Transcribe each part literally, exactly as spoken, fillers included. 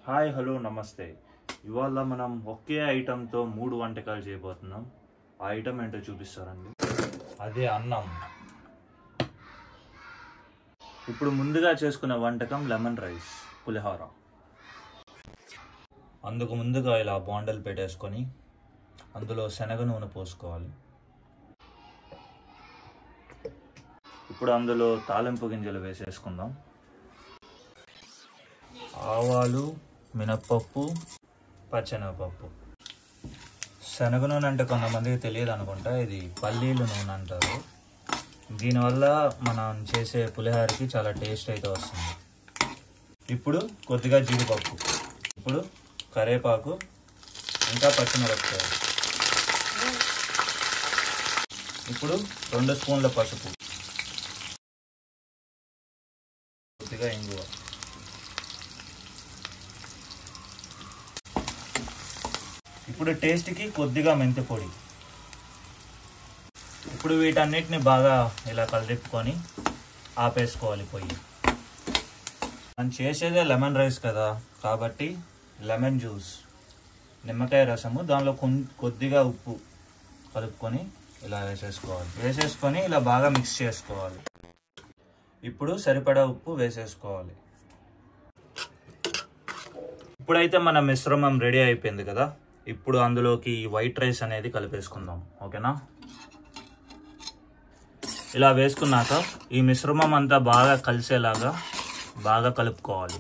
Hi hello నమస్తే. ఇవాళ మనం ఒకే ఐటెంతో మూడు వంటకాలు చేయబోతున్నాం. ఆ ఐటెం ఏంటో చూపిస్తారండి. అదే అన్నం. ఇప్పుడు ముందుగా చేసుకున్న వంటకం లెమన్ రైస్ పులిహోర. అందుకు ముందుగా ఇలా బాండలు పెట్టేసుకొని అందులో శనగ నూనె పోసుకోవాలి. ఇప్పుడు అందులో తాలింపు గింజలు వేసేసుకుందాం. ఆవాలు, మినప్పప్పు, పచ్చెనగపప్పు. శనగ నూనె అంటే కొంతమందికి తెలియదు అనుకుంటా, ఇది పల్లీల నూనె అంటారు. దీనివల్ల మనం చేసే పులిహోరకి చాలా టేస్ట్ అయితే వస్తుంది. ఇప్పుడు కొద్దిగా జీడిపప్పు, ఇప్పుడు కరివేపాకు, ఇంకా పచ్చిమిరపకాయలు. ఇప్పుడు రెండు స్పూన్ల పసుపు, కొద్దిగా ఇంగువ. ఇప్పుడు టేస్ట్కి కొద్దిగా మెంతి పొడి. ఇప్పుడు వీటన్నిటిని బాగా ఇలా కలిపుకొని ఆపేసుకోవాలి పొయ్యి. మనం చేసేదే లెమన్ రైస్ కదా, కాబట్టి లెమన్ జ్యూస్, నిమ్మకాయ రసము, దానిలో కొద్దిగా ఉప్పు కలుపుకొని ఇలా వేసేసుకోవాలి. వేసేసుకొని ఇలా బాగా మిక్స్ చేసుకోవాలి. ఇప్పుడు సరిపడా ఉప్పు వేసేసుకోవాలి. ఇప్పుడైతే మన మిశ్రమం రెడీ అయిపోయింది కదా. ఇప్పుడు అందులోకి వైట్ రైస్ అనేది కలిపేసుకుందాం. ఓకేనా? ఇలా వేసుకున్నాక ఈ మిశ్రమం అంతా బాగా కలిసేలాగా బాగా కలుపుకోవాలి.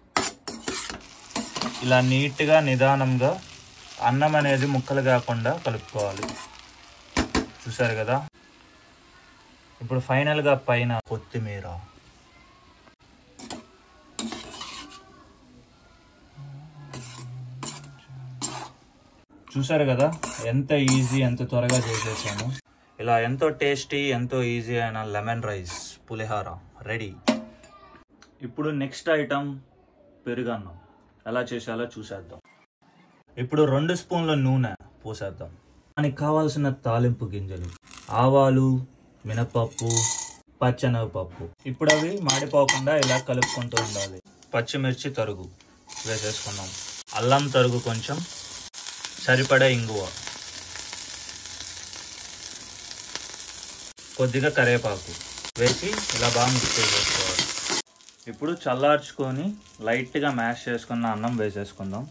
ఇలా నీట్గా నిదానంగా అన్నం అనేది ముక్కలు కాకుండా కలుపుకోవాలి. చూసారు కదా. ఇప్పుడు ఫైనల్గా పైన కొత్తిమీర. చూసారు కదా ఎంత ఈజీ, ఎంత త్వరగా చేసేసాను. ఇలా ఎంతో టేస్టీ, ఎంతో ఈజీ అయిన లెమన్ రైస్ పులిహోర రెడీ. ఇప్పుడు నెక్స్ట్ ఐటమ్ పెరుగన్నం. ఎలా చేసేలా చూసేద్దాం. ఇప్పుడు రెండు స్పూన్ల నూనె పోసేద్దాం. దానికి కావాల్సిన తాలింపు గింజలు ఆవాలు, మినపప్పు, పచ్చెనగపప్పు. ఇప్పుడు అవి మాడిపోకుండా ఇలా కలుపుకుంటూ ఉండాలి. పచ్చిమిర్చి తరుగు వేసేసుకున్నాం. అల్లం తరుగు కొంచెం, సరిపడా ఇంగువ, కొద్దిగా కరివేపాకు వేసి ఇలా బాగా మిక్స్ చేసేసుకోవాలి. ఇప్పుడు చల్లార్చుకొని లైట్గా మ్యాష్ చేసుకున్న అన్నం వేసేసుకుందాం.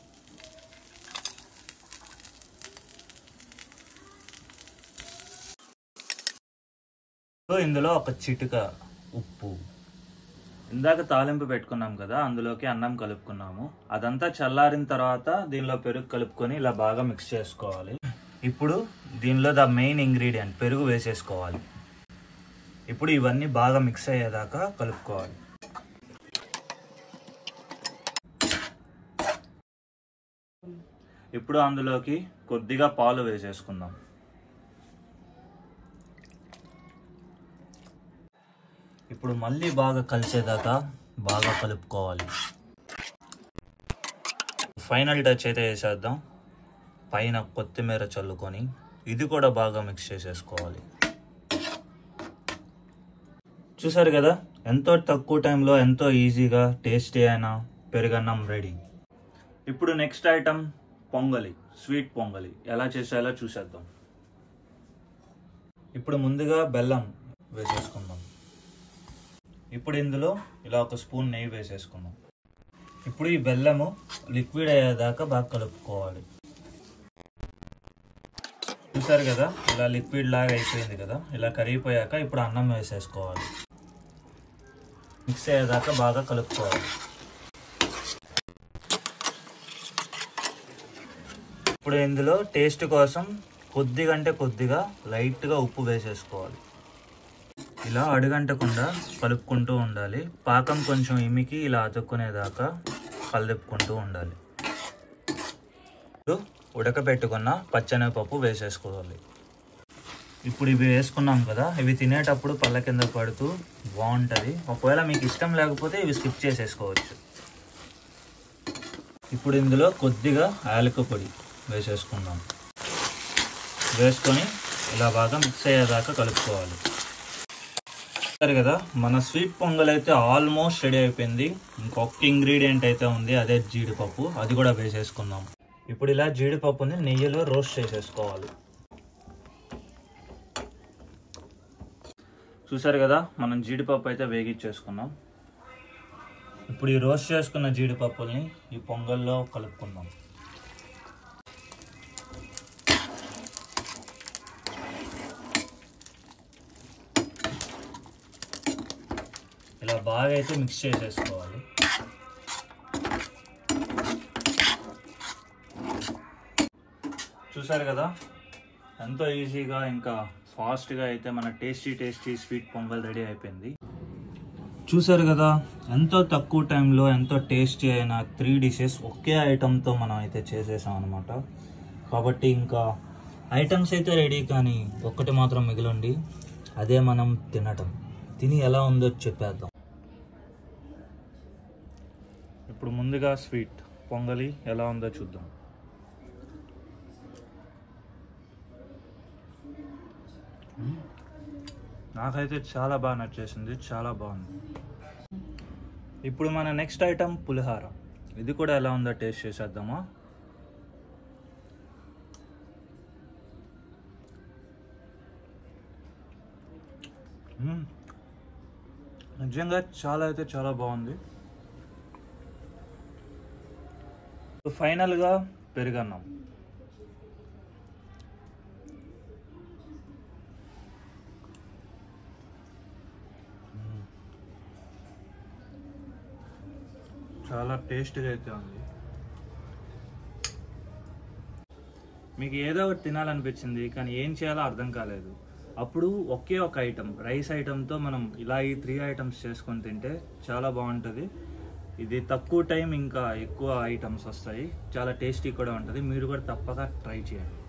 ఇందులో ఒక చిటిక ఉప్పు. ఇందాక తాలింపు పెట్టుకున్నాం కదా, అందులోకి అన్నం కలుపుకున్నాము. అదంతా చల్లారిన తర్వాత దీనిలో పెరుగు కలుపుకొని ఇలా బాగా మిక్స్ చేసుకోవాలి. ఇప్పుడు దీనిలో ద మెయిన్ ఇంగ్రీడియంట్ పెరుగు వేసేసుకోవాలి. ఇప్పుడు ఇవన్నీ బాగా మిక్స్ అయ్యేదాకా కలుపుకోవాలి. ఇప్పుడు అందులోకి కొద్దిగా పాలు వేసేసుకుందాం. ఇప్పుడు మళ్ళీ బాగా కలిసేదాకా బాగా కలుపుకోవాలి. ఫైనల్ టచ్ అయితే వేసేద్దాం. పైన కొత్తిమీర చల్లుకొని ఇది కూడా బాగా మిక్స్ చేసేసుకోవాలి. చూసారు కదా, ఎంతో తక్కువ టైంలో ఎంతో ఈజీగా టేస్టీ అయిన పెరుగన్నం రెడీ. ఇప్పుడు నెక్స్ట్ ఐటమ్ పొంగలి, స్వీట్ పొంగలి. ఎలా చేసేలా చూసేద్దాం. ఇప్పుడు ముందుగా బెల్లం వేసేసుకుందాం. ఇప్పుడు ఇందులో ఇలా ఒక స్పూన్ నెయ్యి వేసేసుకున్నాం. ఇప్పుడు ఈ బెల్లము లిక్విడ్ అయ్యేదాకా బాగా కలుపుకోవాలి. చూసారు కదా, ఇలా లిక్విడ్ లాగా అయిపోయింది కదా. ఇలా కరిగిపోయాక ఇప్పుడు అన్నం వేసేసుకోవాలి. మిక్స్ అయ్యేదాకా బాగా కలుపుకోవాలి. ఇప్పుడు ఇందులో టేస్ట్ కోసం కొద్దిగా అంటే కొద్దిగా లైట్గా ఉప్పు వేసేసుకోవాలి. ఇలా అడుగంటకుండా కలుపుకుంటూ ఉండాలి. పాకం కొంచెం ఇమికి ఇలా అతుక్కునేదాకా కలుపుకుంటూ ఉండాలి. ఉడకబెట్టుకున్న పచ్చెనగపప్పు వేసేసుకోవాలి. ఇప్పుడు ఇవి వేసుకున్నాం కదా, ఇవి తినేటప్పుడు పళ్ళ కింద పడుతూ బాగుంటుంది. ఒకవేళ మీకు ఇష్టం లేకపోతే ఇవి స్కిప్ చేసేసుకోవచ్చు. ఇప్పుడు ఇందులో కొద్దిగా యాలకుల పొడి వేసేసుకుందాం. వేసుకొని ఇలా బాగా మిక్స్ అయ్యేదాకా కలుపుకోవాలి. సరే కదా, మన స్వీట్ పొంగల్ అయితే ఆల్మోస్ట్ రెడీ అయిపోయింది. ఇంకొక ఇంగ్రీడియంట్ అయితే ఉంది, అదే జీడిపప్పు. అది కూడా వేసేసుకుందాం. ఇప్పుడు ఇలా జీడిపప్పుని నెయ్యిలో రోస్ట్ చేసేసుకోవాలి. చూసారు కదా, మనం జీడిపప్పు అయితే వేగించేసుకున్నాం. ఇప్పుడు ఈ రోస్ట్ చేసుకున్న జీడిపప్పుల్ని ఈ పొంగల్లో కలుపుకుందాం. ఇలా బాగా అయితే మిక్స్ చేసేసుకోవాలి. చూసారు కదా, ఎంతో ఈజీగా ఇంకా ఫాస్ట్గా అయితే మన tasty tasty sweet pongal ready అయిపోయింది. చూసారు కదా, ఎంతో తక్కువ టైంలో ఎంతో టేస్టీ అయిన త్రీ డిషెస్ ఒకే ఐటమ్తో మనం అయితే చేసేసాం అనమాట. కాబట్టి ఇంకా ఐటమ్స్ అయితే రెడీ, కానీ ఒక్కటి మాత్రం మిగిలింది, అదే మనం తినటం. తిని ఎలా ఉందో చెప్పేద్దాం. ఇప్పుడు ముందుగా స్వీట్ పొంగలి ఎలా ఉందో చూద్దాం. నాకైతే చాలా బాగా నచ్చేసింది, చాలా బాగుంది. ఇప్పుడు మన నెక్స్ట్ ఐటమ్ పులిహార. ఇది కూడా ఎలా ఉందో టేస్ట్ చేసేద్దామా. నిజంగా చాలా అయితే చాలా బాగుంది. ఫైనల్గా పెరుగన్నం. చాలా టేస్ట్గా అయితే ఉంది. మీకు ఏదో ఒకటి తినాలనిపించింది, కానీ ఏం చేయాలో అర్థం కాలేదు. అప్పుడు ఒకే ఒక ఐటమ్, రైస్ ఐటమ్తో మనం ఇలా ఈ త్రీ ఐటమ్స్ చేసుకొని తింటే చాలా బాగుంటుంది. ఇది తక్కువ టైం, ఇంకా ఎక్కువ ఐటమ్స్ వస్తాయి, చాలా టేస్టీ కూడా ఉంటుంది. మీరు కూడా తప్పక ట్రై చేయండి.